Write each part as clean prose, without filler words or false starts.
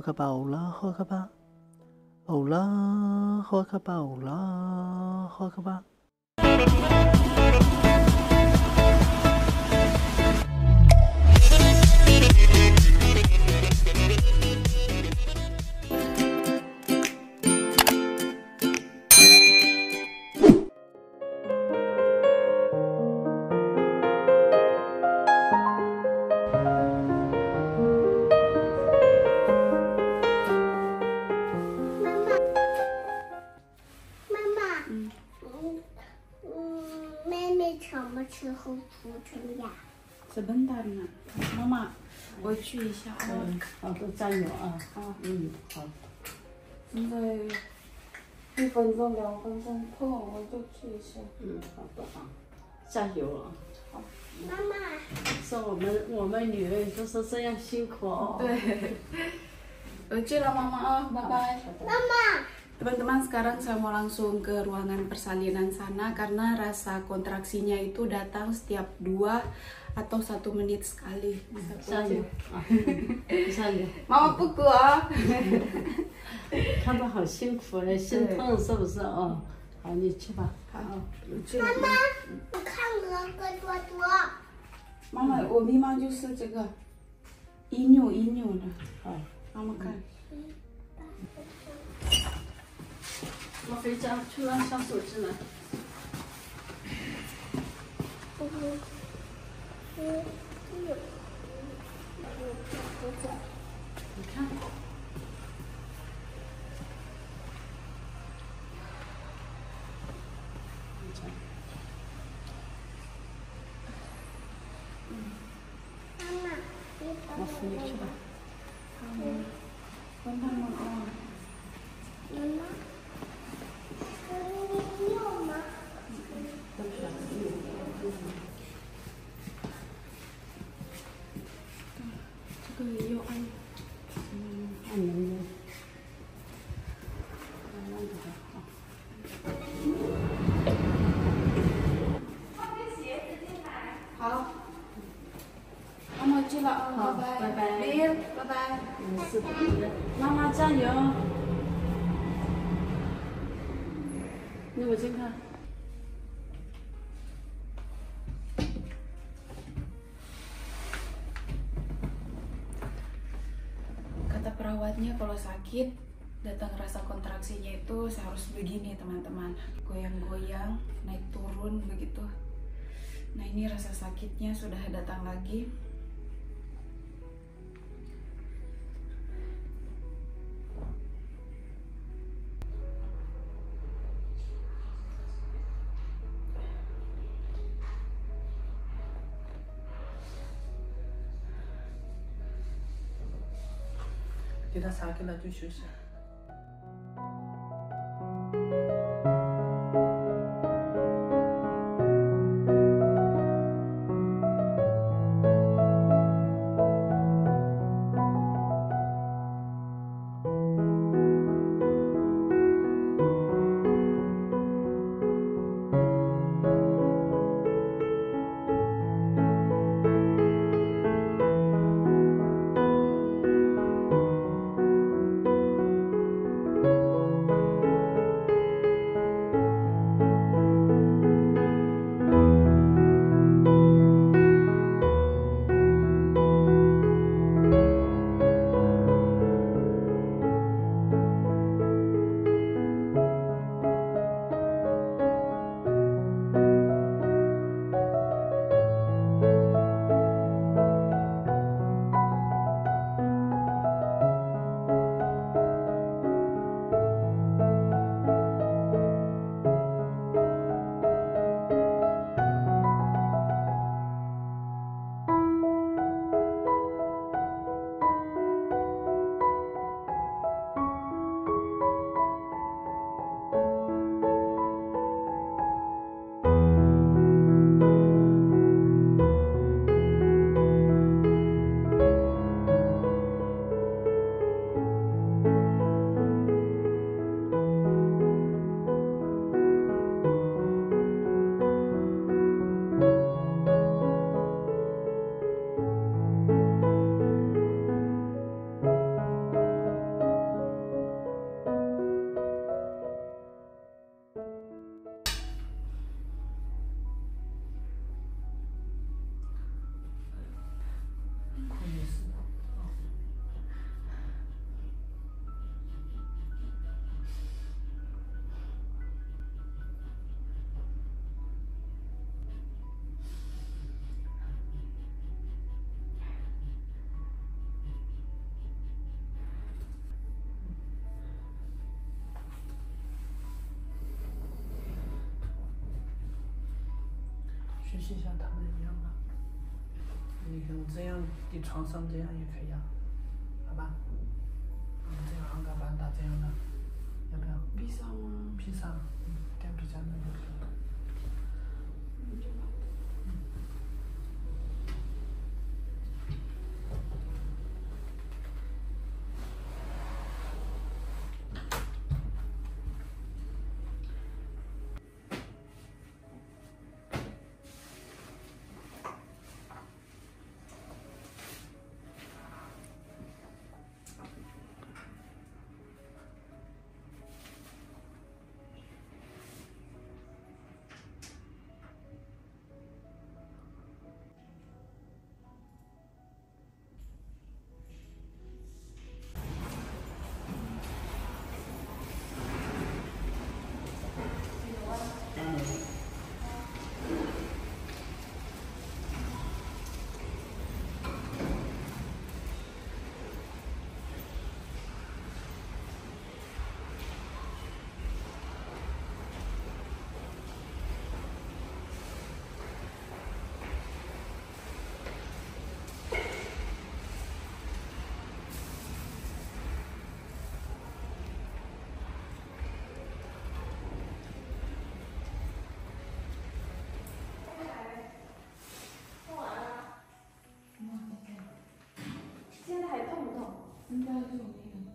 个吧，欧啦，喝个吧，欧啦，喝个吧，欧啦，喝个吧。 妹妹什么时候出生呀 ？sebentar nak, mama， 我去一下啊。 好，都加油啊！ 好， 好。 现在1分钟、2分钟痛，我就去一下。 好的啊，加油啊！ 好。 妈妈。 说我们女人就是这样辛苦哦。 对。我去了，妈妈啊，拜拜。 妈妈。 Teman-teman, sekarang saya mau langsung ke ruangan persalinan sana karena rasa kontraksinya itu datang setiap 2 atau 1 menit sekali. 加油啊！加油！ 妈妈不哭啊！ 看到好辛苦嘞，心痛是不是哦？好，你去吧。 好， 妈妈，我看鹅哥多多。 妈妈，我密码就是这个，1的。 好， 妈妈看。 我回家去拿小手机来。你看。 妈妈， 我扶你去吧。 帮他们啊。 妈妈。你有吗？ 这个也有按。 按门的。慢慢的好。 好。妈妈去了啊， 好， 拜拜拜。 Bill，拜拜。 是的，妈妈加油。你我先看。 Kata perawatnya kalau sakit datang rasa kontraksinya itu seharus begini teman-teman, goyang-goyang, naik turun begitu. Nah ini rasa sakitnya sudah datang lagi. Kita sakit lah就休息。 息像他们一样啊。你看这样，你床上这样也可以啊，好吧？这样安个板打这样的，要不要？ Bisa mah. 披萨，盖披萨那就可以了。 应该是那个。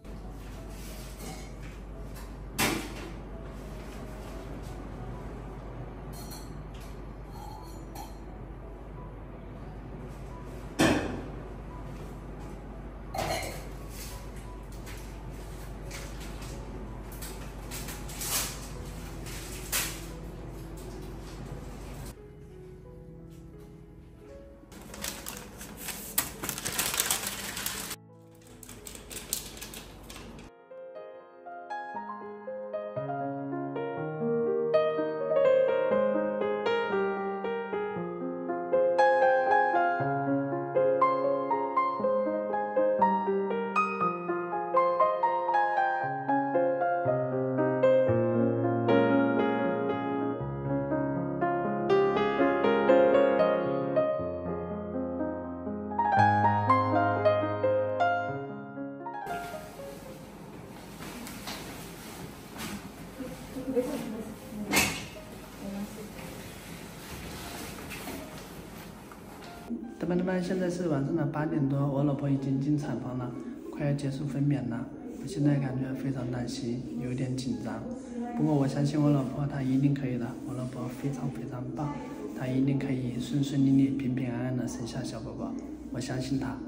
同学们，现在是晚上的8点多，我老婆已经进产房了，快要结束分娩了。我现在感觉非常担心，有点紧张。不过我相信我老婆，她一定可以的。我老婆非常非常棒，她一定可以顺顺利利、平平安安的生下小宝宝。我相信她。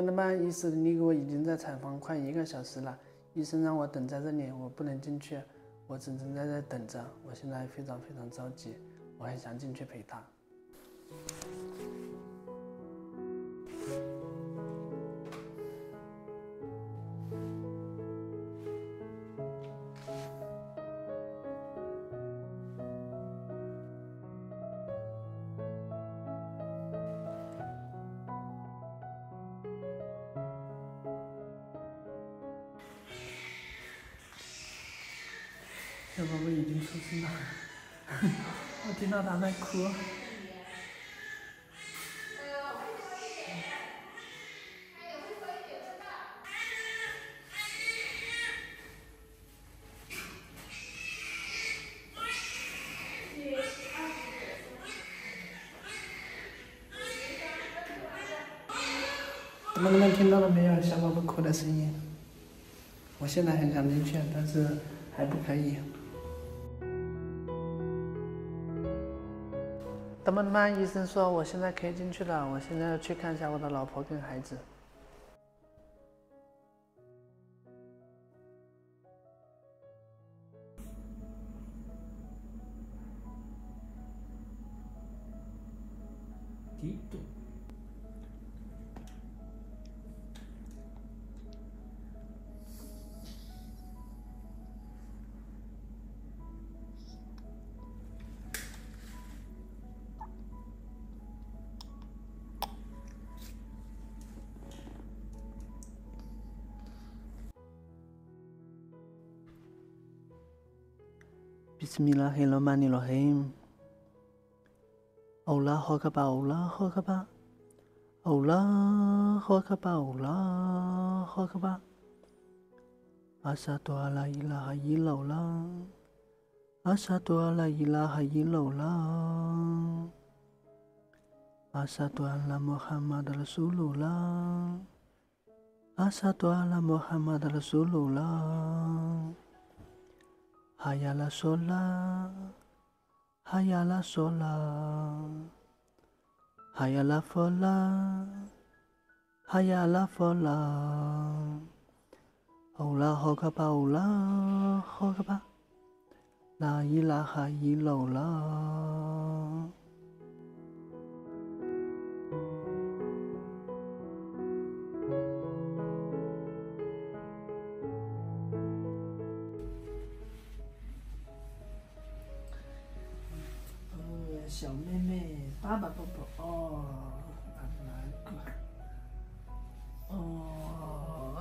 们医师你给我已经在产房快1个小时了，医生让我等在这里，我不能进去，我只能在这等着。我现在非常着急，我还想进去陪他。小宝宝已经出生了，我听到他在哭。你们听到了没有？小宝宝哭的声音。我现在很想进去，但是还不可以。等们，医生说我现在可以进去了，我现在要去看一下我的老婆跟孩子。低度。Bismillahirrahmanirrahim. Allahu Akbar, Allahu Akbar. Allahu Akbar, Allahu Akbar. Asyhadu an la ilaha illallah. Asyhadu an la ilaha illallah. Asyhadu anna Muhammadar Rasulullah. Asyhadu anna Muhammadar Rasulullah. Hayya 'alas shalah, hayya 'alas shalah, hayya 'alal falah, hayya 'alal falah. Allahu Akbar, Allahu Akbar, la ilaha illallah.小妹妹，爸爸抱抱哦，难过哦。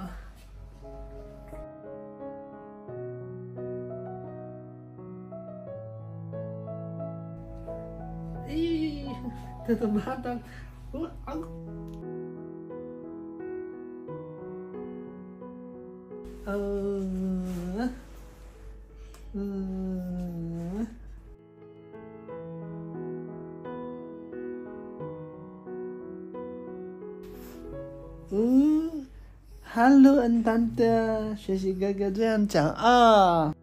咦，这他妈的，我啊！Halo Entante， 学习哥哥这样讲啊。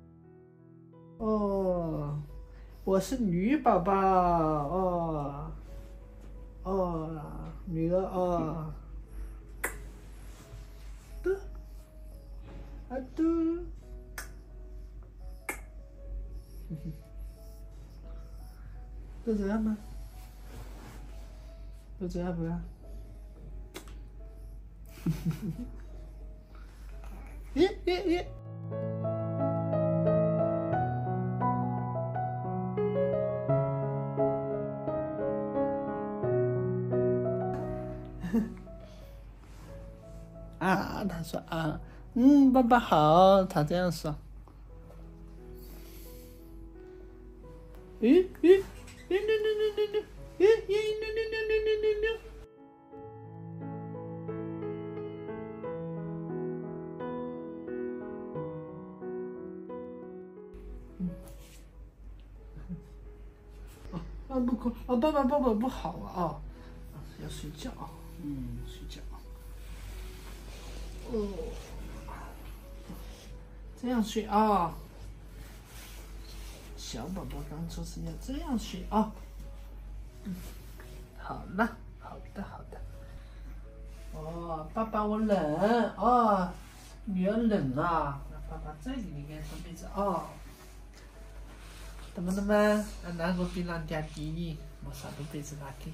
哦，我是女宝宝哦，哦，女儿哦，嘟，啊嘟，肚子饿吗？肚子饿不饿？耶！啊，他说啊，爸爸好，他这样说。不哭，爸爸不好啊，要睡觉，睡觉。哦，这样睡啊，小宝宝刚出生要这样睡啊。好了，好的。 哦，爸爸我冷哦，女儿冷啊，那爸爸再给你盖上被子哦。teman-teman, anak gue bilang hati-hati, mau satu被子 lagi.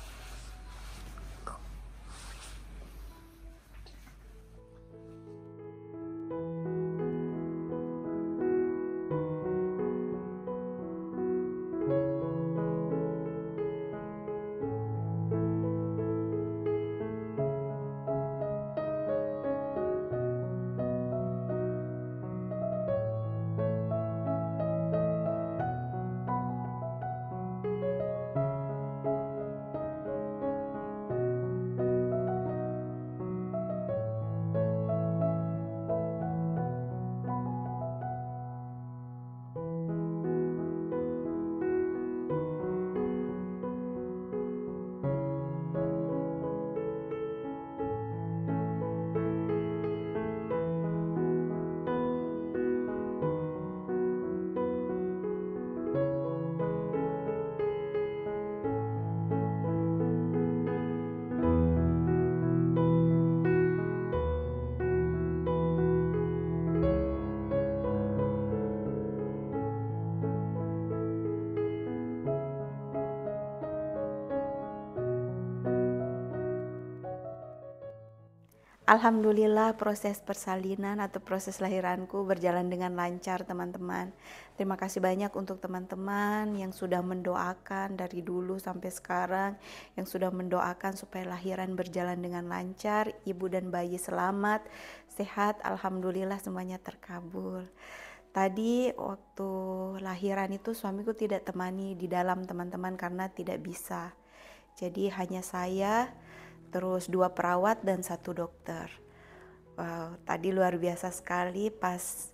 Alhamdulillah proses persalinan atau proses lahiranku berjalan dengan lancar teman-teman. Terima kasih banyak untuk teman-teman yang sudah mendoakan dari dulu sampai sekarang, yang sudah mendoakan supaya lahiran berjalan dengan lancar, ibu dan bayi selamat, sehat, alhamdulillah semuanya terkabul. Tadi waktu lahiran itu suamiku tidak temani di dalam teman-teman karena tidak bisa. Jadi hanya saya, terus 2 perawat dan 1 dokter. Wow, tadi luar biasa sekali pas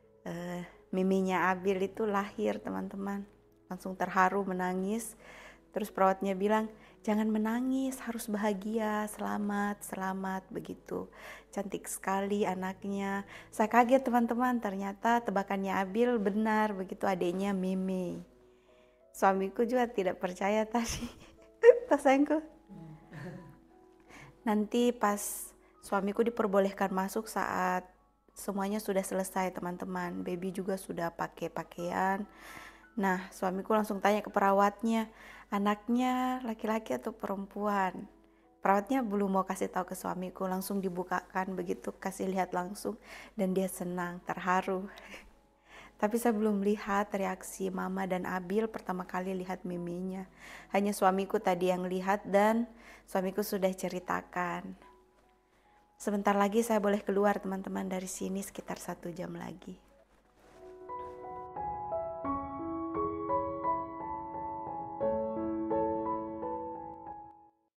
miminya Abil itu lahir teman-teman. Langsung terharu menangis. Terus perawatnya bilang, jangan menangis, harus bahagia, selamat, selamat, begitu. Cantik sekali anaknya. Saya kaget teman-teman, ternyata tebakannya Abil benar, begitu adiknya Mimi. Suamiku juga tidak percaya tadi. Tas sayangku. Nanti pas suamiku diperbolehkan masuk saat semuanya sudah selesai teman-teman. Baby juga sudah pakai pakaian. Nah, suamiku langsung tanya ke perawatnya, anaknya laki-laki atau perempuan? Perawatnya belum mau kasih tahu ke suamiku, langsung dibukakan begitu, kasih lihat langsung, dan dia senang, terharu. Tapi saya belum lihat reaksi Mama dan Abil pertama kali lihat miminya. Hanya suamiku tadi yang lihat dan suamiku sudah ceritakan. Sebentar lagi saya boleh keluar teman-teman dari sini sekitar 1 jam lagi.